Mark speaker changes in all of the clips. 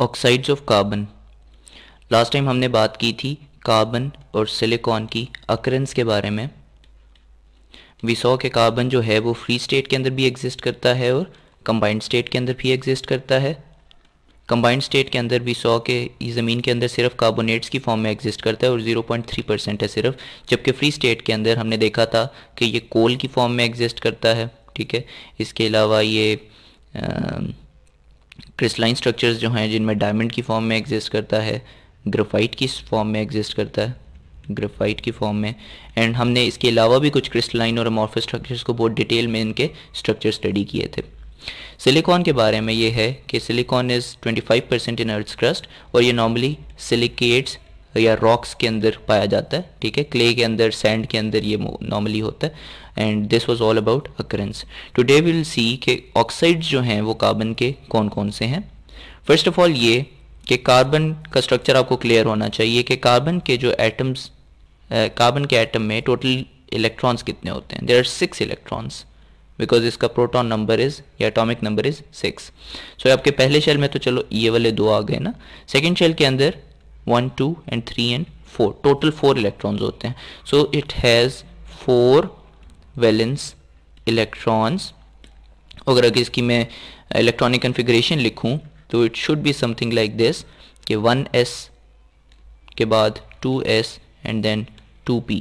Speaker 1: Oxides of carbon. Last time हमने बात की थी कार्बन और सिलिकॉन की अकरेंस के बारे में। वी सॉ के कार्बन जो है वो फ्री स्टेट के अंदर भी एग्जिस्ट करता है और कंबाइंड स्टेट के अंदर भी एग्जिस्ट करता है। कंबाइंड स्टेट के अंदर वी सॉ के ज़मीन के अंदर सिर्फ कार्बोनेट्स की फॉर्म में एग्जिस्ट करता है और 0.3% है सिर्फ, जबकि फ्री स्टेट के अंदर हमने देखा था कि ये कोल की फॉर्म में एग्जिस्ट करता है। ठीक है, इसके अलावा ये क्रिस्टलाइन स्ट्रक्चर्स जो हैं जिनमें डायमंड की फॉर्म में एग्जिस्ट करता है, ग्रेफाइट की फॉर्म में एग्जिस्ट करता है, ग्रेफाइट की फॉर्म में। एंड हमने इसके अलावा भी कुछ क्रिस्टलाइन और अमॉर्फस स्ट्रक्चर्स को बहुत डिटेल में इनके स्ट्रक्चर स्टडी किए थे। सिलिकॉन के बारे में ये है कि silicon is 25% in earth crust और ये नॉर्मली सिलिकेट्स या रॉक्स के अंदर पाया जाता है। ठीक है, क्ले के अंदर, सैंड के अंदर ये नॉर्मली होता है। And this was all about occurrence. Today we will see कि ऑक्साइड्स जो हैं वो कार्बन के कौन कौन से हैं। फर्स्ट ऑफ ऑल ये कि कार्बन का स्ट्रक्चर आपको क्लियर होना चाहिए कि कार्बन के जो एटम्स, कार्बन के एटम में टोटल इलेक्ट्रॉन्स कितने होते हैं। देयर आर 6 इलेक्ट्रॉन्स बिकॉज इसका प्रोटॉन नंबर इज़ या एटॉमिक नंबर इज़ 6। सो आपके पहले शेल में तो चलो ये वाले 2 आ गए ना। सेकेंड शेल के अंदर 1, 2 and 3 and 4 टोटल 4 इलेक्ट्रॉन्स होते हैं। So it has 4 valence electrons. अगर इसकी मैं इलेक्ट्रॉनिक कन्फिग्रेशन लिखूं तो it should be something like this कि 1s के बाद 2s and then 2p।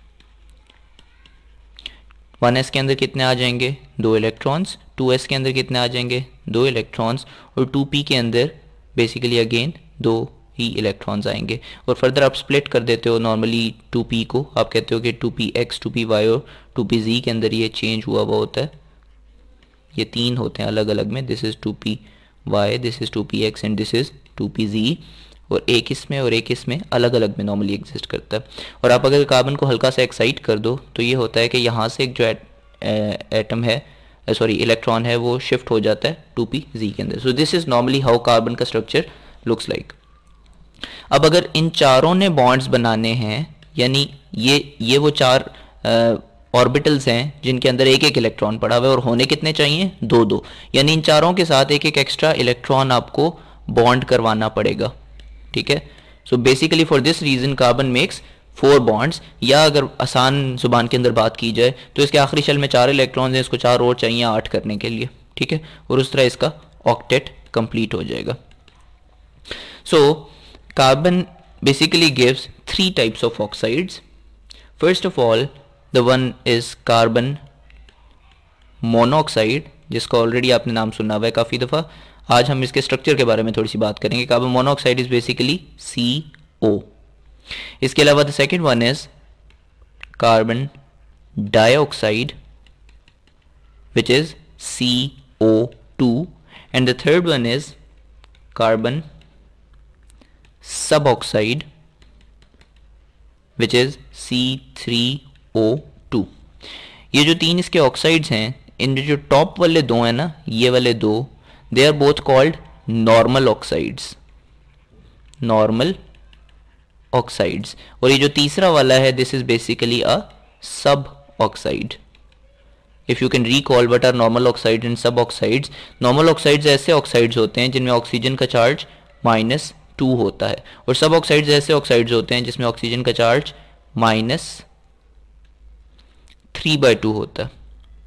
Speaker 1: 1s के अंदर कितने आ जाएंगे, 2 इलेक्ट्रॉन्स। 2s के अंदर कितने आ जाएंगे, 2 इलेक्ट्रॉन्स। और 2p के अंदर बेसिकली अगेन 2 ही इलेक्ट्रॉन्स आएंगे। और फर्दर आप स्प्लिट कर देते हो नॉर्मली 2p को, आप कहते हो कि 2px 2py और 2pz के अंदर ये चेंज हुआ होता है। ये 3 होते हैं अलग अलग में, this is 2py, this is 2px and this is 2pz। और एक इसमें और एक इसमें अलग अलग में नॉर्मली एग्जिस्ट करता है। और आप अगर कार्बन को हल्का सा एक्साइट कर दो तो ये होता है कि यहाँ से एक जो एटम है, सॉरी इलेक्ट्रॉन है, वो शिफ्ट हो जाता है 2pz के अंदर। So this is normally how carbon का स्ट्रक्चर लुक्स लाइक। अब अगर इन चारों ने बॉन्ड्स बनाने हैं, यानी ये वो 4 ऑर्बिटल्स हैं जिनके अंदर एक एक इलेक्ट्रॉन पड़ा हुआ है और होने कितने चाहिए, 2-2। यानी इन चारों के साथ एक एक एक्स्ट्रा इलेक्ट्रॉन आपको बॉन्ड करवाना पड़ेगा। ठीक है, so basically for this reason carbon makes 4 bonds. या अगर आसान जुबान के अंदर बात की जाए तो इसके आखिरी शेल में 4 इलेक्ट्रॉन्स हैं, इसको 4 और चाहिए 8 करने के लिए। ठीक है, और उस तरह इसका ऑक्टेट कंप्लीट हो जाएगा। So carbon basically gives 3 types of oxides. First of all, the one is carbon monoxide, जिसका ऑलरेडी आपने नाम सुना हुआ है काफ़ी दफ़ा। आज हम इसके स्ट्रक्चर के बारे में थोड़ी सी बात करेंगे। Carbon monoxide is basically CO। इसके अलावा the second one is carbon dioxide which is CO2 and the third one is carbon suboxide which is C3O2। ये जो 3 इसके ऑक्साइड्स हैं, इन जो टॉप वाले 2 हैं ना, ये वाले 2, they are both called normal oxides, normal oxides. और ये जो तीसरा वाला है, this is basically a suboxide. If you can recall what are normal oxide and suboxides. Normal oxides ऐसे ऑक्साइड्स होते हैं जिनमें ऑक्सीजन का चार्ज -2 होता है, और सब ऑक्साइड्स ऐसे ऑक्साइड्स होते हैं जिसमें ऑक्सीजन का चार्ज -3/2 होता है।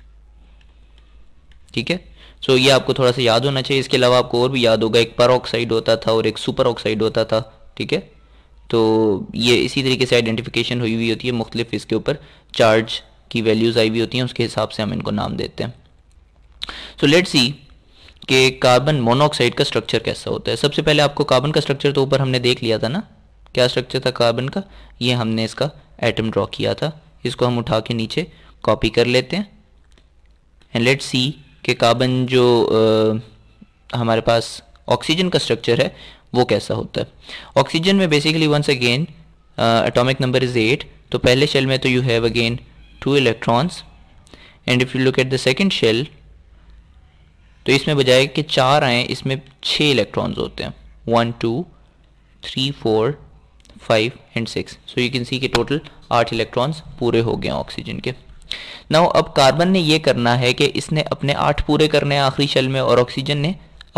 Speaker 1: ठीक है, सो ये आपको थोड़ा सा याद होना चाहिए। इसके अलावा आपको और भी याद होगा, एक पर ऑक्साइड होता था और एक सुपर ऑक्साइड होता था। ठीक है, तो ये इसी तरीके से आइडेंटिफिकेशन हुई होती है, मुख्तलिफ इसके ऊपर चार्ज की वैल्यूज आई हुई होती हैं, उसके हिसाब से हम इनको नाम देते हैं। सो लेट्स सी कि कार्बन मोनोऑक्साइड का स्ट्रक्चर कैसा होता है। सबसे पहले आपको कार्बन का स्ट्रक्चर तो ऊपर हमने देख लिया था ना, क्या स्ट्रक्चर था कार्बन का, ये हमने इसका एटम ड्रॉ किया था। इसको हम उठा के नीचे कॉपी कर लेते हैं एंड लेट्स सी कि कार्बन जो हमारे पास ऑक्सीजन का स्ट्रक्चर है वो कैसा होता है। ऑक्सीजन में basically once again atomic number is 8। तो पहले शेल में तो you have again 2 electrons and if you look at the second shell तो इसमें बजाय कि 4 आए, इसमें 6 इलेक्ट्रॉन्स होते हैं, 1, 2, 3, 4, 5 and 6। So you can see कि टोटल 8 इलेक्ट्रॉन्स पूरे हो गए ऑक्सीजन के। नाउ अब कार्बन ने ये करना है कि इसने अपने 8 पूरे करने हैं आखिरी शेल में, और ऑक्सीजन ने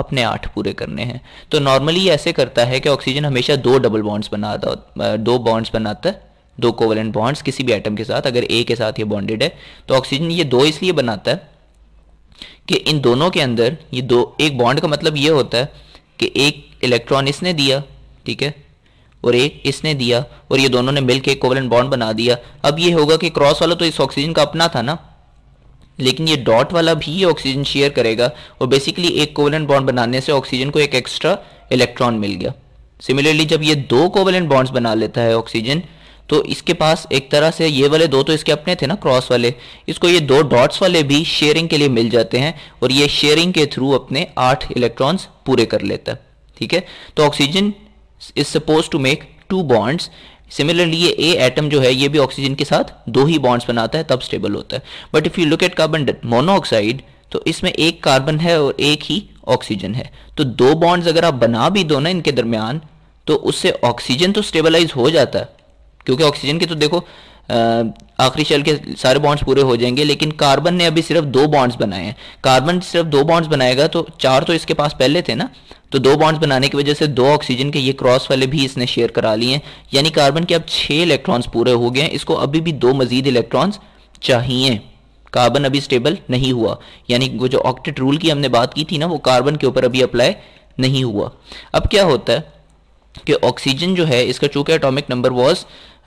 Speaker 1: अपने 8 पूरे करने हैं। तो नॉर्मली ऐसे करता है कि ऑक्सीजन हमेशा दो डबल बॉन्ड्स बनाता, दो बॉन्ड्स बनाता है, दो कोवेलेंट बॉन्ड्स किसी भी एटम के साथ। अगर ए के साथ ये बॉन्डेड है तो ऑक्सीजन ये दो इसलिए बनाता है कि इन दोनों के अंदर ये दो, एक बॉन्ड का मतलब ये होता है कि एक इलेक्ट्रॉन इसने दिया, ठीक है, और एक इसने दिया, और ये दोनों ने मिलकर एक कोवेलेंट बॉन्ड बना दिया। अब ये होगा कि क्रॉस वाला तो इस ऑक्सीजन का अपना था ना, लेकिन ये डॉट वाला भी ये ऑक्सीजन शेयर करेगा, और बेसिकली एक कोवेलेंट बॉन्ड बनाने से ऑक्सीजन को एक एक्स्ट्रा इलेक्ट्रॉन मिल गया। सिमिलरली जब ये दो कोवेलेंट बॉन्ड्स बना लेता है ऑक्सीजन, तो इसके पास एक तरह से ये वाले दो तो इसके अपने थे ना क्रॉस वाले, इसको ये दो डॉट्स वाले भी शेयरिंग के लिए मिल जाते हैं, और ये शेयरिंग के थ्रू अपने 8 इलेक्ट्रॉन्स पूरे कर लेता है, ठीक है। तो oxygen is suppose to make 2 bonds. Similarly ये ए एटम जो है ये भी ऑक्सीजन के साथ 2 ही बॉन्ड्स बनाता है, तब स्टेबल होता है। But if you look at carbon monoxide, तो इसमें एक कार्बन है और एक ही ऑक्सीजन है, तो 2 बॉन्ड्स अगर आप बना भी दो ना इनके दरमियान, तो उससे ऑक्सीजन तो स्टेबलाइज हो जाता है, क्योंकि ऑक्सीजन के तो देखो आखिरी शेल के सारे बॉन्ड्स पूरे हो जाएंगे, लेकिन कार्बन ने अभी सिर्फ 2 बॉन्ड्स बनाए हैं। कार्बन सिर्फ 2 बॉन्ड्स बनाएगा तो 4 तो इसके पास पहले थे ना, तो 2 बॉन्ड्स बनाने की वजह से 2 ऑक्सीजन के ये क्रॉस वाले भी इसने शेयर करा लिए हैं, यानी कार्बन के अब 6 इलेक्ट्रॉन्स पूरे हो गए हैं। इसको अभी भी 2 मजीद इलेक्ट्रॉन्स चाहिए, कार्बन अभी स्टेबल नहीं हुआ, यानी वो जो ऑक्टेट रूल की हमने बात की थी ना, वो कार्बन के ऊपर अभी अप्लाई नहीं हुआ। अब क्या होता है कि ऑक्सीजन जो है इसका चूंकि एटॉमिक नंबर वॉज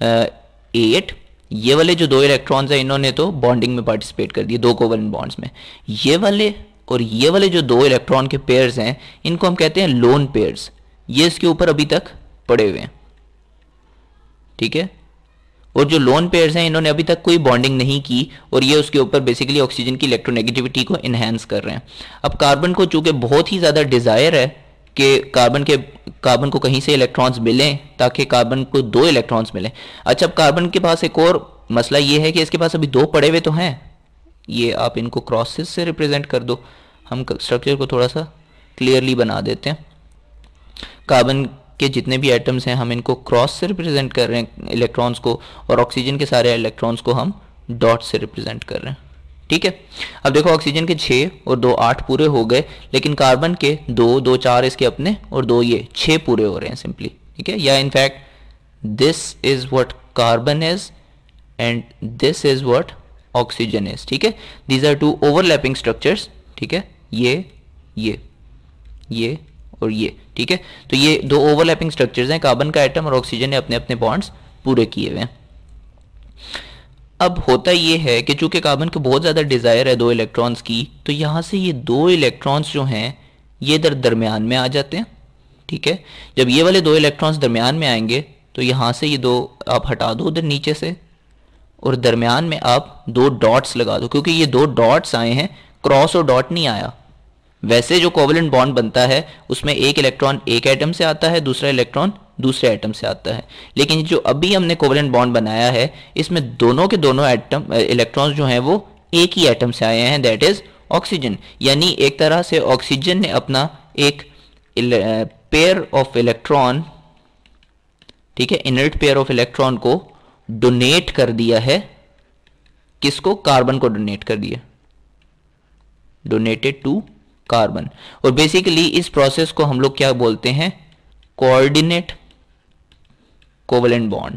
Speaker 1: 8, ये वाले जो 2 इलेक्ट्रॉन्स हैं इन्होंने तो बॉन्डिंग में पार्टिसिपेट कर दिए 2 कोवेलेंट बॉन्ड्स में। ये वाले और ये वाले जो 2 इलेक्ट्रॉन के पेयर्स हैं इनको हम कहते हैं लोन पेयर्स, ये इसके ऊपर अभी तक पड़े हुए हैं, ठीक है। और जो लोन पेयर्स हैं इन्होंने अभी तक कोई बॉन्डिंग नहीं की, और ये उसके ऊपर बेसिकली ऑक्सीजन की इलेक्ट्रोनेगेटिविटी को इन्हेंस कर रहे हैं। अब कार्बन को चूंकि बहुत ही ज़्यादा डिज़ायर है कि कार्बन को कहीं से इलेक्ट्रॉन्स मिलें, ताकि कार्बन को 2 इलेक्ट्रॉन्स मिलें। अच्छा, अब कार्बन के पास एक और मसला ये है कि इसके पास अभी 2 पड़े हुए तो हैं, ये आप इनको क्रॉसेस से रिप्रेजेंट कर दो, हम स्ट्रक्चर को थोड़ा सा क्लियरली बना देते हैं। कार्बन के जितने भी एटम्स हैं हम इनको क्रॉस से रिप्रेजेंट कर रहे हैं इलेक्ट्रॉन्स को, और ऑक्सीजन के सारे इलेक्ट्रॉन्स को हम डॉट से रिप्रेजेंट कर रहे हैं, ठीक है। अब देखो ऑक्सीजन के 6 और 2 8 पूरे हो गए, लेकिन कार्बन के 2 2 4 इसके अपने और 2 ये 6 पूरे हो रहे हैं सिंपली, ठीक है। या in fact this is what carbon is and this is what oxygen is, ठीक है। दीज आर 2 ओवरलैपिंग स्ट्रक्चर्स, ठीक है, ये और ये, ठीक है। तो ये 2 ओवरलैपिंग स्ट्रक्चर्स हैं, कार्बन का एटम और ऑक्सीजन ने अपने अपने बॉन्ड्स पूरे किए हुए हैं। अब होता ये है कि चूंकि कार्बन को बहुत ज़्यादा डिज़ायर है 2 इलेक्ट्रॉन्स की, तो यहाँ से ये 2 इलेक्ट्रॉन्स जो हैं ये इधर दरमियान में आ जाते हैं, ठीक है। जब ये वाले 2 इलेक्ट्रॉन्स दरमियान में आएंगे तो यहाँ से ये 2 आप हटा दो उधर नीचे से, और दरमियान में आप 2 डॉट्स लगा दो, क्योंकि ये 2 डॉट्स आए हैं, क्रॉस और डॉट नहीं आया। वैसे जो कोवेलेंट बॉन्ड बनता है उसमें एक इलेक्ट्रॉन एक एटम से आता है, दूसरा इलेक्ट्रॉन दूसरे एटम से आता है, लेकिन जो अभी हमने कोवेलेंट बॉन्ड बनाया है इसमें दोनों के दोनों एटम इलेक्ट्रॉन्स जो हैं वो एक ही एटम से आए हैं, दैट इज ऑक्सीजन। यानी एक तरह से ऑक्सीजन ने अपना एक पेयर ऑफ इलेक्ट्रॉन, ठीक है, इनर्ट पेयर ऑफ इलेक्ट्रॉन को डोनेट कर दिया है, किसको? कार्बन को डोनेट कर दिया, डोनेटेड टू कार्बन। और बेसिकली इस प्रोसेस को हम लोग क्या बोलते हैं? कोऑर्डिनेट कोवेलेंट बॉन्ड,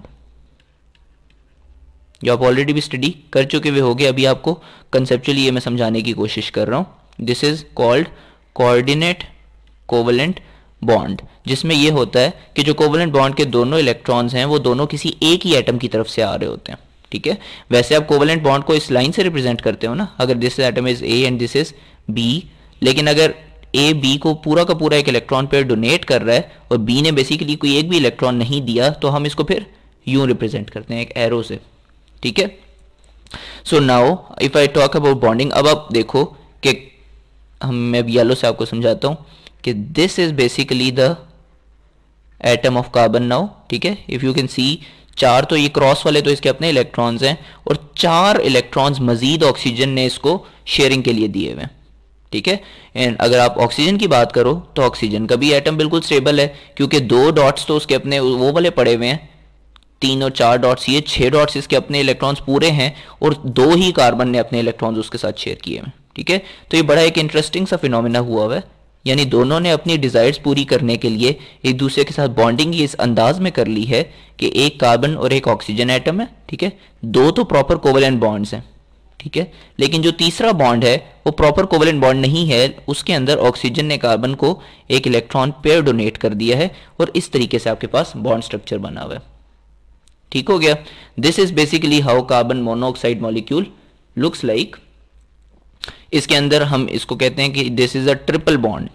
Speaker 1: जो आप ऑलरेडी भी स्टडी कर चुके हुए होंगे, अभी आपको कंसेप्चुअली ये मैं समझाने की कोशिश कर रहा हूं। This is called coordinate covalent bond, जिसमें ये होता है कि जो कोवेलेंट बॉन्ड के दोनों इलेक्ट्रॉन्स हैं वो दोनों किसी एक ही एटम की तरफ से आ रहे होते हैं, ठीक है। वैसे आप कोवेलेंट बॉन्ड को इस लाइन से रिप्रेजेंट करते हो ना, अगर this atom is A and this is B, लेकिन अगर ए बी को पूरा का पूरा एक इलेक्ट्रॉन पेयर डोनेट कर रहा है और बी ने बेसिकली कोई एक भी इलेक्ट्रॉन नहीं दिया, तो हम इसको फिर यूं रिप्रेजेंट करते हैं एक एरो से, ठीक है। So now if I talk about bonding, अब आप देखो कि मैं येलो से आपको समझाता हूं कि this is basically the atom of carbon now, ठीक है। इफ यू कैन सी 4 तो ये क्रॉस वाले तो इसके अपने इलेक्ट्रॉन्स हैं, और 4 इलेक्ट्रॉन्स मजीद ऑक्सीजन ने इसको शेयरिंग के लिए दिए हुए हैं, ठीक है। एंड अगर आप ऑक्सीजन की बात करो तो ऑक्सीजन का भी एटम बिल्कुल स्टेबल है, क्योंकि 2 डॉट्स तो उसके अपने वो वाले पड़े हुए हैं, 3 और 4 डॉट्स, ये 6 डॉट्स इसके अपने इलेक्ट्रॉन्स पूरे हैं, और 2 ही कार्बन ने अपने इलेक्ट्रॉन्स उसके साथ शेयर किए हैं, ठीक है। तो ये बड़ा एक इंटरेस्टिंग सा फिनोमिना हुआ है यानी दोनों ने अपनी डिज़ायर्स पूरी करने के लिए एक दूसरे के साथ बॉन्डिंग इस अंदाज में कर ली है कि एक कार्बन और एक ऑक्सीजन एटम है, ठीक है, दो तो प्रॉपर कोवेलेंट बॉन्ड्स हैं, ठीक है, लेकिन जो तीसरा बॉन्ड है वो प्रॉपर कोवेलेंट बॉन्ड नहीं है, उसके अंदर ऑक्सीजन ने कार्बन को एक इलेक्ट्रॉन पेयर डोनेट कर दिया है और इस तरीके से आपके पास बॉन्ड स्ट्रक्चर बना हुआ है। ठीक हो गया। This is basically how carbon monoxide molecule looks like. इसके अंदर हम इसको कहते हैं कि this is a triple bond,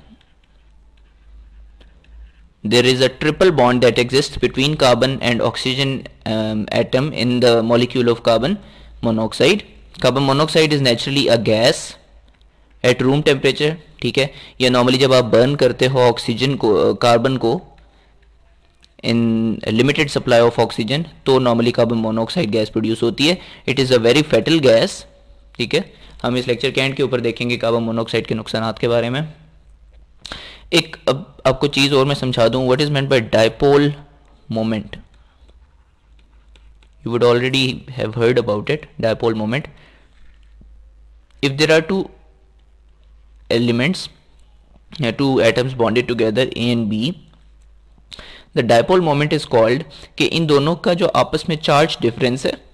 Speaker 1: there is a triple bond that exists between carbon and oxygen atom in the molecule of carbon monoxide. Carbon monoxide is naturally a gas at room temperature, ठीक है। या normally जब आप burn करते हो oxygen को, carbon को in limited supply of oxygen, तो normally carbon monoxide gas produce होती है। It is a very fatal gas, ठीक है। हम इस लेक्चर के एंड के ऊपर देखेंगे कार्बन मोनोऑक्साइड के नुकसानात के बारे में। एक अब आपको चीज़ और मैं समझा दूं, what is meant by dipole moment. You would already have heard about it, dipole moment. If there are two elements या two atoms bonded together A and B, the dipole moment is called कि इन दोनों का जो आपस में charge difference है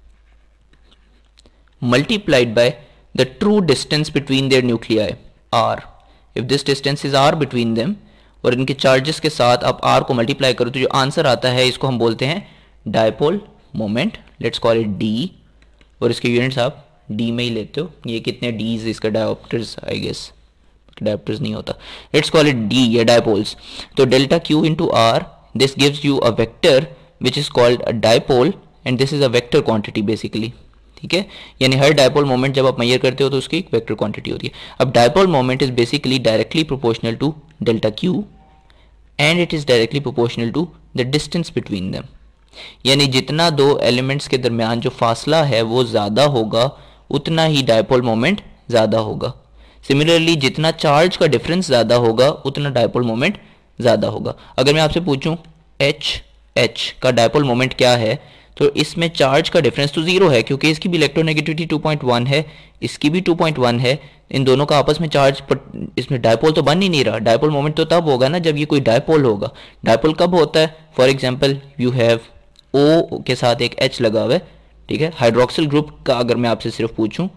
Speaker 1: multiplied by the true distance between their nuclei R. If this distance is R between them, और इनके चार्जेस के साथ आप आर को मल्टीप्लाई करो तो जो आंसर आता है इसको हम बोलते हैं dipole moment. Let's call it D, और इसके यूनिट्स आप डी में ही लेते हो। ये कितने डीज इसका डायोप्टर्स, आई गेस डायोप्टर्स नहीं होता, लेट्स कॉल इट डी या डायपोल्स। तो delta Q into R, this gives you a vector which is called a dipole and this is a vector quantity basically, ठीक है। यानी हर डायपोल मोमेंट जब आप major करते हो तो उसकी एक वेक्टर क्वांटिटी होती है। अब dipole moment is basically directly proportional to delta Q and it is directly proportional to the distance between them. यानी जितना दो एलिमेंट्स के दरमियान जो फासला है वो ज़्यादा होगा उतना ही डायपोल मोमेंट ज़्यादा होगा। सिमिलरली जितना चार्ज का डिफरेंस ज़्यादा होगा उतना डायपोल मोमेंट ज़्यादा होगा। अगर मैं आपसे पूछूं एच का डायपोल मोमेंट क्या है, तो इसमें चार्ज का डिफरेंस तो जीरो है क्योंकि इसकी भी इलेक्ट्रोनेगेटिविटी 2.1 है, इसकी भी 2.1 है। इन दोनों का आपस में चार्ज, इसमें डायपोल तो बन ही नहीं रहा। डायपोल मोमेंट तो तब होगा ना जब ये कोई डायपोल होगा। डायपोल कब होता है? For example you have O के साथ एक एच लगा हुआ है, ठीक है। हाइड्रोक्सिल ग्रुप का अगर मैं आपसे सिर्फ पूछूं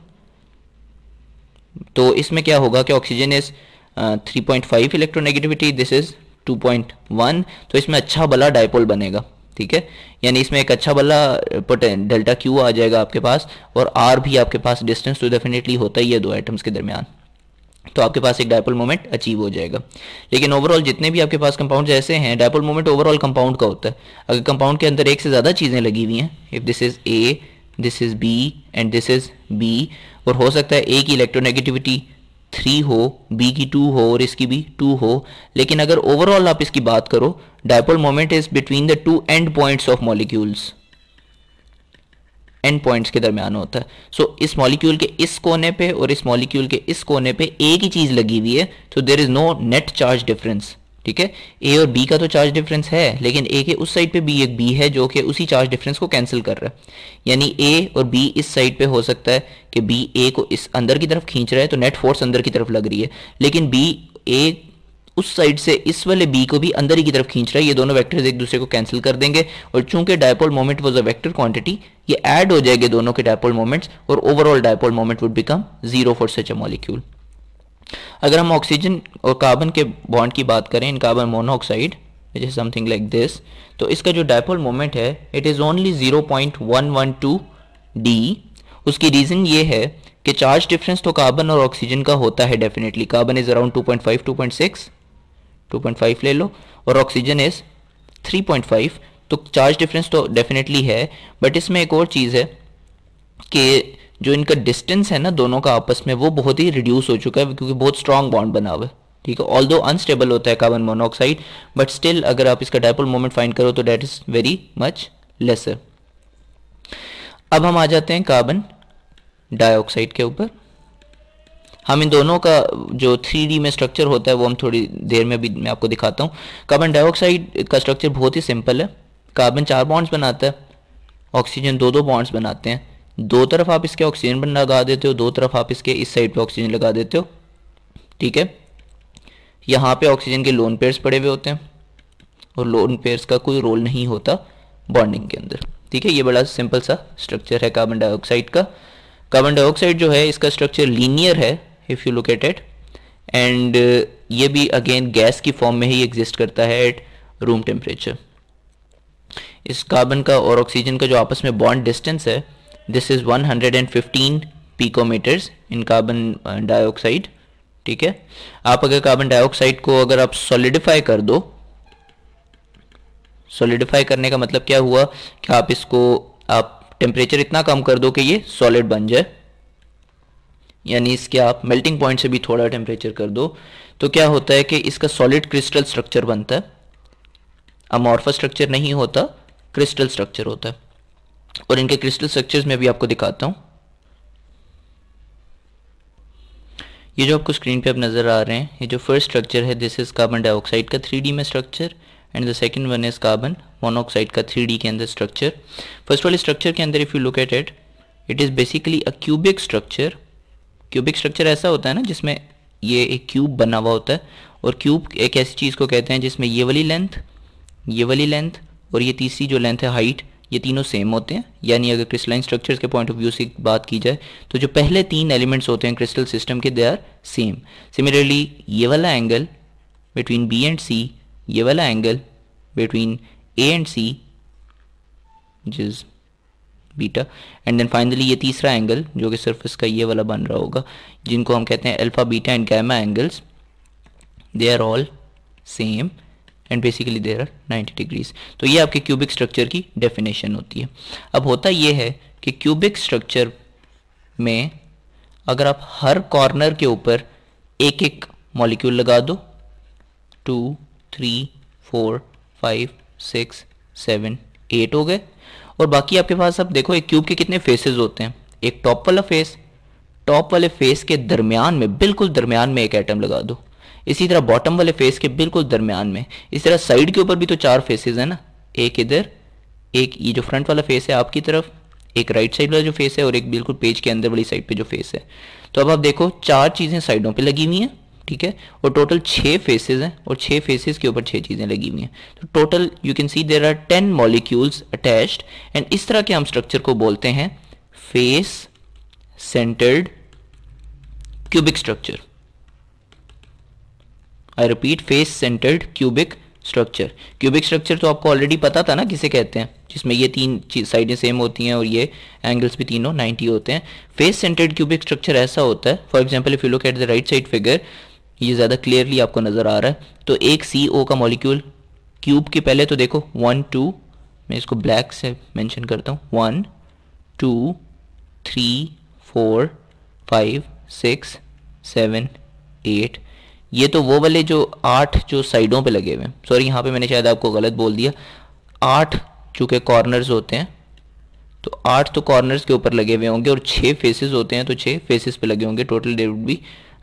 Speaker 1: तो इसमें क्या होगा कि oxygen is 3.5 electronegativity, this is 2.1, तो इसमें अच्छा भला डायपोल बनेगा, ठीक है। यानी इसमें एक अच्छा भला डेल्टा क्यू आ जाएगा आपके पास, और आर भी आपके पास डिस्टेंस तो डेफिनेटली होता ही है दो एटम्स के दरमियान, तो आपके पास एक डायपोल मोमेंट अचीव हो जाएगा। लेकिन ओवरऑल जितने भी आपके पास कंपाउंड्स ऐसे हैं, डायपोल मोमेंट ओवरऑल कंपाउंड का होता है। अगर कंपाउंड के अंदर एक से ज़्यादा चीज़ें लगी हुई हैं, if this is A, this is B and this is B, और हो सकता है ए की इलेक्ट्रोनेगेटिविटी 3 हो, बी की 2 हो और इसकी भी 2 हो, लेकिन अगर ओवरऑल आप इसकी बात करो, dipole moment is between the two end points of molecules, end points के दरमियान होता है। सो इस मॉलिक्यूल के इस कोने पे और इस मॉलिक्यूल के इस कोने पे एक ही चीज़ लगी हुई है, तो there is no net charge difference, ठीक है। ए और बी का तो चार्ज डिफरेंस है, लेकिन ए के उस साइड पे भी एक बी है जो कि उसी चार्ज डिफरेंस को कैंसिल कर रहा है। यानी ए और बी इस साइड पे हो सकता है कि बी ए को इस अंदर की तरफ खींच रहा है तो नेट फोर्स अंदर की तरफ लग रही है, लेकिन बी ए उस साइड से इस वाले बी को भी अंदर ही की तरफ खींच रहा है। ये दोनों वेक्टर्स एक दूसरे को कैंसिल कर देंगे, और चूंकि dipole moment was a vector quantity, ये ऐड हो जाएंगे दोनों के डायपोल मोमेंट्स, और overall dipole moment would become zero for such a molecule. अगर हम ऑक्सीजन और कार्बन के बॉन्ड की बात करें in carbon monoxide which is something like this, तो इसका जो डायपोल मोमेंट है इट इज़ ओनली 0.112 डी। उसकी रीज़न ये है कि चार्ज डिफरेंस तो कार्बन और ऑक्सीजन का होता है डेफिनेटली। कार्बन इज अराउंड 2.5, 2.5 ले लो, और ऑक्सीजन इज 3.5, तो चार्ज डिफरेंस तो डेफिनेटली है। बट इसमें एक और चीज़ है कि जो इनका डिस्टेंस है ना दोनों का आपस में, वो बहुत ही रिड्यूस हो चुका है क्योंकि बहुत स्ट्रॉन्ग बॉन्ड बना हुआ है, ठीक है। ऑल्दो अनस्टेबल होता है कार्बन मोनोऑक्साइड, बट स्टिल अगर आप इसका डायपोल मोमेंट फाइंड करो तो that is very much lesser. अब हम आ जाते हैं कार्बन डाइऑक्साइड के ऊपर। हम इन दोनों का जो 3D में स्ट्रक्चर होता है वो हम थोड़ी देर में भी मैं आपको दिखाता हूँ। कार्बन डाइऑक्साइड का स्ट्रक्चर बहुत ही सिंपल है। कार्बन 4 बॉन्ड्स बनाता है, ऑक्सीजन 2 बॉन्ड्स बनाते हैं। दो तरफ आप इसके ऑक्सीजन लगा देते हो, दो तरफ आप इसके इस साइड पे ऑक्सीजन लगा देते हो, ठीक है। यहाँ पे ऑक्सीजन के लोन पेयर्स पड़े हुए होते हैं और लोन पेयर्स का कोई रोल नहीं होता बॉन्डिंग के अंदर। ठीक है, ये बड़ा सिंपल सा स्ट्रक्चर है कार्बन डाइऑक्साइड का। कार्बन डाइऑक्साइड जो है इसका स्ट्रक्चर लीनियर है if you look at it, and ये भी अगेन गैस की फॉर्म में ही एग्जिस्ट करता है एट रूम टेम्परेचर। इस कार्बन का और ऑक्सीजन का जो आपस में बॉन्ड डिस्टेंस है, this is 115 picometres in carbon dioxide. ठीक है, आप अगर कार्बन डाइऑक्साइड को अगर आप सॉलिडिफाई कर दो, सॉलिडिफाई करने का मतलब क्या हुआ कि आप इसको आप टेम्परेचर इतना कम कर दो कि ये सॉलिड बन जाए, यानी इसके आप मेल्टिंग पॉइंट से भी थोड़ा टेम्परेचर कर दो, तो क्या होता है कि इसका सॉलिड क्रिस्टल स्ट्रक्चर बनता है। अमॉर्फस स्ट्रक्चर नहीं होता, क्रिस्टल स्ट्रक्चर होता है। और इनके क्रिस्टल स्ट्रक्चर्स में भी आपको दिखाता हूं। ये जो आपको स्क्रीन पे अब नजर आ रहे हैं, ये जो फर्स्ट स्ट्रक्चर है दिस इज कार्बन डाइऑक्साइड का 3D में structure, and the second one is carbon monoxide का 3D के अंदर स्ट्रक्चर। फर्स्ट वाले स्ट्रक्चर के अंदर if you look at it, it is basically a cubic structure. Cubic structure ऐसा होता है ना जिसमें ये एक क्यूब बना हुआ होता है, और क्यूब एक ऐसी चीज़ को कहते हैं जिसमें ये वाली लेंथ और ये तीसरी जो लेंथ है हाइट, ये तीनों सेम होते हैं। यानी अगर क्रिस्टलाइन स्ट्रक्चर्स के पॉइंट ऑफ व्यू से बात की जाए तो जो पहले 3 एलिमेंट्स होते हैं क्रिस्टल सिस्टम के, दे आर सेम। सिमिलरली ये वाला angle between B and C, ये वाला angle between A and C which is beta, and then finally ये तीसरा एंगल जो कि सरफेस का ये वाला बन रहा होगा, जिनको हम कहते हैं alpha beta and gamma angles, they are all same and basically there are 90 degrees. तो ये आपके क्यूबिक स्ट्रक्चर की डेफिनेशन होती है। अब होता ये है कि क्यूबिक स्ट्रक्चर में अगर आप हर कॉर्नर के ऊपर एक एक मॉलिक्यूल लगा दो, 2 3 4 5 6 7 8 हो गए, और बाकी आपके पास अब देखो एक क्यूब के कितने फेसेस होते हैं। एक टॉप वाला फेस, टॉप वाले फेस के दरमियान में, बिल्कुल दरमियान में एक एटम लगा दो। इसी तरह बॉटम वाले फेस के बिल्कुल दरमियान में। इस तरह साइड के ऊपर भी तो 4 फेसेस है ना, एक इधर, एक ये जो फ्रंट वाला फेस है आपकी तरफ, एक राइट साइड वाला जो फेस है, और एक बिल्कुल पेज के अंदर वाली साइड पे जो फेस है। तो अब आप देखो 4 चीज़ें साइडों पे लगी हुई हैं, ठीक है, और टोटल 6 फेसेस हैं, और 6 फेसेस के ऊपर 6 चीज़ें लगी हुई हैं। तो total you can see there are 10 molecules attached, and इस तरह के हम स्ट्रक्चर को बोलते हैं face centred cubic structure. I repeat, face centred cubic structure. Cubic structure तो आपको ऑलरेडी पता था ना किसे कहते हैं, जिसमें ये 3 साइडें सेम होती हैं और ये एंगल्स भी तीनों 90 होते हैं। फेस सेंटर्ड क्यूबिक स्ट्रक्चर ऐसा होता है, for example if you look at the right side figure, ये ज़्यादा क्लियरली आपको नज़र आ रहा है। तो एक CO का मॉलिक्यूल क्यूब के पहले तो देखो 1 2, मैं इसको ब्लैक से मेंशन करता हूँ, 1 2 3 4 5 6 7 8। ये तो वो वाले जो 8 जो साइडों पे लगे हुए हैं, सॉरी यहाँ पे मैंने शायद आपको गलत बोल दिया, 8 चूँकि कॉर्नर्स होते हैं तो 8 तो कॉर्नर्स के ऊपर लगे हुए होंगे, और 6 फेसेस होते हैं तो 6 फेसेस पे लगे होंगे, टोटल देयर वुड बी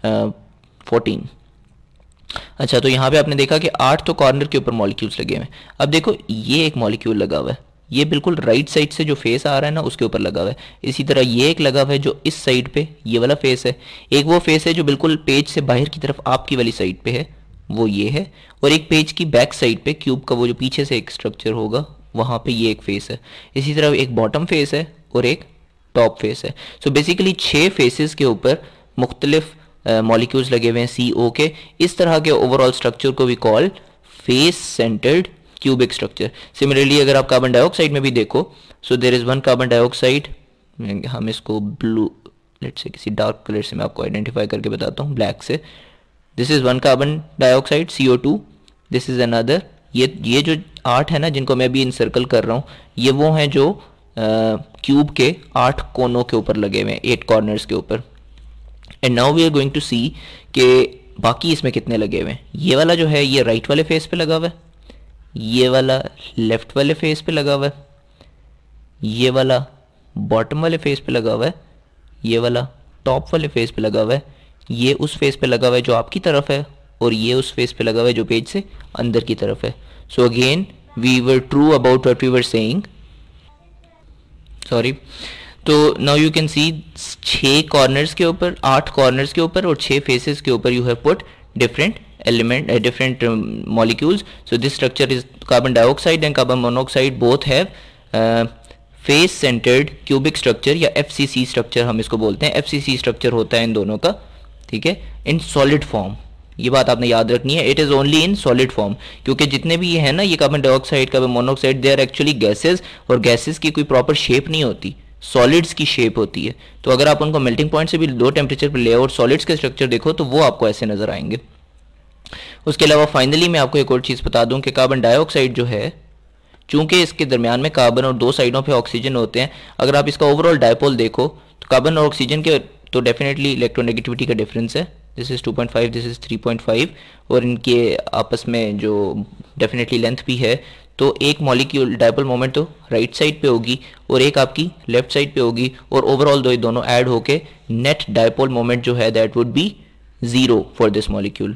Speaker 1: 14। अच्छा, तो यहाँ पे आपने देखा कि 8 तो कॉर्नर के ऊपर मॉलिक्यूल्स लगे हुए हैं। अब देखो ये एक मॉलिक्यूल लगा हुआ है, ये बिल्कुल राइट साइड से जो फेस आ रहा है ना उसके ऊपर लगा हुआ है। इसी तरह ये एक लगा हुआ है जो इस साइड पे, ये वाला फेस है। एक वो फेस है जो बिल्कुल पेज से बाहर की तरफ आपकी वाली साइड पे है, वो ये है। और एक पेज की बैक साइड पे क्यूब का वो जो पीछे से एक स्ट्रक्चर होगा, वहाँ पे ये एक फेस है। इसी तरह एक बॉटम फेस है और एक टॉप फेस है। सो बेसिकली 6 फेसेस के ऊपर मुख्तलिफ मॉलिक्यूल्स लगे हुए हैं CO के। इस तरह के ओवरऑल स्ट्रक्चर को भी call face centred cubic structure. Similarly अगर आप कार्बन डाइऑक्साइड में भी देखो, so there is one carbon dioxide, हम इसको ब्लू, लेट्स से किसी डार्क कलर से मैं आपको आइडेंटिफाई करके बताता हूँ, ब्लैक से। This is one carbon dioxide CO2, this is another. ये जो 8 है ना जिनको मैं भी इनसर्कल कर रहा हूँ, ये वो हैं जो क्यूब के 8 कोनों के ऊपर लगे हुए हैं, 8 कॉर्नर्स के ऊपर। And now we are going to see कि बाकी इसमें कितने लगे हुए हैं। ये वाला जो है ये राइट वाले फेस पे लगा हुआ है, ये वाला लेफ्ट वाले फेस पे लगा हुआ है, ये वाला बॉटम वाले फेस पे लगा हुआ है, ये वाला टॉप वाले फेस पे लगा हुआ है, ये उस फेस पे लगा हुआ है जो आपकी तरफ है, और ये उस फेस पे लगा हुआ है जो पेज से अंदर की तरफ है। So again we were true about what we were saying, sorry. तो now you can see 6 corners के ऊपर, 8 कॉर्नर्स के ऊपर और 6 फेसेस के ऊपर you have put different element, different molecules. So this structure is carbon dioxide and carbon monoxide both have face centred cubic structure या FCC structure हम इसको बोलते हैं. FCC स्ट्रक्चर होता है इन दोनों का, ठीक है, इन सॉलिड फॉर्म. ये बात आपने याद रखनी है, it is only in solid form, क्योंकि जितने भी ये है ना, ये carbon dioxide, carbon monoxide, they are actually gases, और गैसेज की कोई प्रॉपर शेप नहीं होती, सॉलिड्स की शेप होती है. तो अगर आप उनको मेल्टिंग पॉइंट से भी लो टेम्परेचर पर ले और सॉलिड्स के स्ट्रक्चर देखो तो वो आपको ऐसे नजर आएंगे. उसके अलावा फाइनली मैं आपको एक और चीज़ बता दूं कि कार्बन डाइऑक्साइड जो है, चूंकि इसके दरमियान में कार्बन और दो साइडों पे ऑक्सीजन होते हैं, अगर आप इसका ओवरऑल डायपोल देखो तो कार्बन और ऑक्सीजन के तो डेफिनेटली इलेक्ट्रोनेगेटिविटी का डिफरेंस है. दिस इज़ 2.5, दिस इज़ 3.5, और इनके आपस में जो डेफिनेटली लेंथ भी है. तो एक मॉलिक्यूल डायपोल मोमेंट तो राइट साइड पे होगी और एक आपकी लेफ्ट साइड पे होगी, और ओवरऑल दोनों ऐड होके नेट डायपोल मोमेंट जो है that would be 0 for this molecule.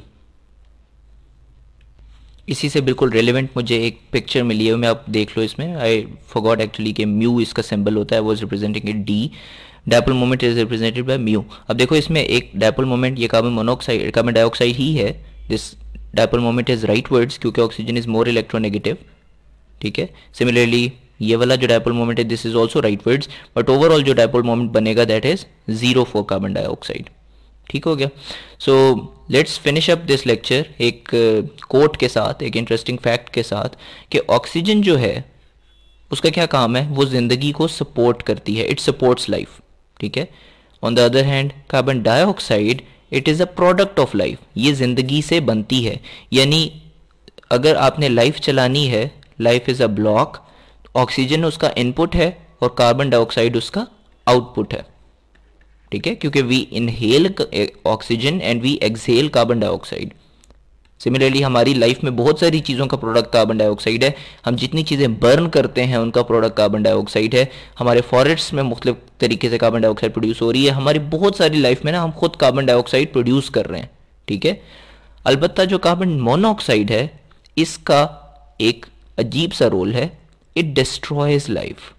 Speaker 1: इसी से बिल्कुल रेलिवेंट मुझे एक पिक्चर मिली है, मैं आप देख लो इसमें. आई फॉरगॉट एक्चुअली कि म्यू इसका सिंबल होता है, was representing it D. Dipole moment is represented by mu. अब देखो इसमें एक डायपोल मोमेंट, ये कार्बन मोनोऑक्साइड, कार्बन डाइऑक्साइड ही है. This dipole moment is rightwards क्योंकि ऑक्सीजन इज मोर इलेक्ट्रोनेगेटिव, ठीक है. सिमिलरली ये वाला जो डायपोल मोमेंट है, this is also rightwards, but overall जो डायपोल मोमेंट बनेगा that is 0 for carbon dioxide. ठीक हो गया. So let's finish up this lecture एक कोट के साथ, एक इंटरेस्टिंग फैक्ट के साथ, कि ऑक्सीजन जो है उसका क्या काम है, वो ज़िंदगी को सपोर्ट करती है, इट सपोर्ट्स लाइफ, ठीक है. On the other hand carbon dioxide, it is a product of life, ये ज़िंदगी से बनती है. यानी अगर आपने लाइफ चलानी है, life is a block, oxygen उसका इनपुट है और कार्बन डाइऑक्साइड उसका आउटपुट है, ठीक है, क्योंकि we inhale oxygen and we exhale carbon dioxide. Similarly हमारी लाइफ में बहुत सारी चीज़ों का प्रोडक्ट कार्बन डाइऑक्साइड है. हम जितनी चीज़ें बर्न करते हैं उनका प्रोडक्ट कार्बन डाइऑक्साइड है. हमारे फॉरेस्ट्स में मुख्तलिफ तरीके से कार्बन डाइऑक्साइड प्रोड्यूस हो रही है. हमारी बहुत सारी लाइफ में ना हम खुद कार्बन डाइऑक्साइड प्रोड्यूस कर रहे हैं, ठीक है. अलबत्ता जो कार्बन मोनोऑक्साइड है, इसका एक अजीब सा रोल है, इट डिस्ट्रॉयज लाइफ,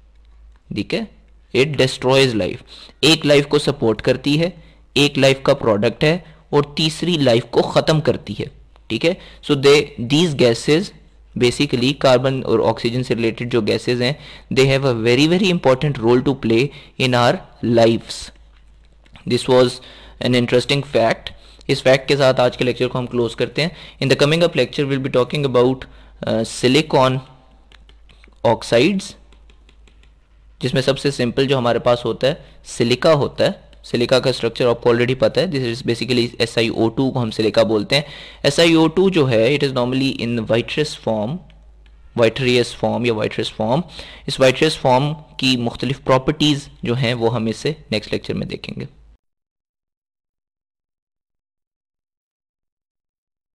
Speaker 1: ठीक है. इट डिस्ट्रॉयज लाइफ, एक लाइफ को सपोर्ट करती है, एक लाइफ का प्रोडक्ट है, और तीसरी लाइफ को ख़त्म करती है, ठीक है. So these gases basically, carbon और ऑक्सीजन से रिलेटेड जो गैसेज हैं, they have a very very important role to play in our lifes. This was an interesting fact. इस फैक्ट के साथ आज के लेक्चर को हम क्लोज करते हैं. In the coming up lecture will be talking about silicon oxides, जिसमें सबसे सिंपल जो हमारे पास होता है सिलिका होता है. सिलिका का स्ट्रक्चर आपको ऑलरेडी पता है. दिस इज बेसिकली SiO2 को हम सिलिका बोलते हैं. SiO2 जो है, it is normally in vitreous form, vitreous form या वाइट्रस फॉर्म. इस वाइट्रस फॉर्म की मुख्तलिफ प्रॉपर्टीज़ जो हैं वो हम इससे नेक्स्ट लेक्चर में देखेंगे.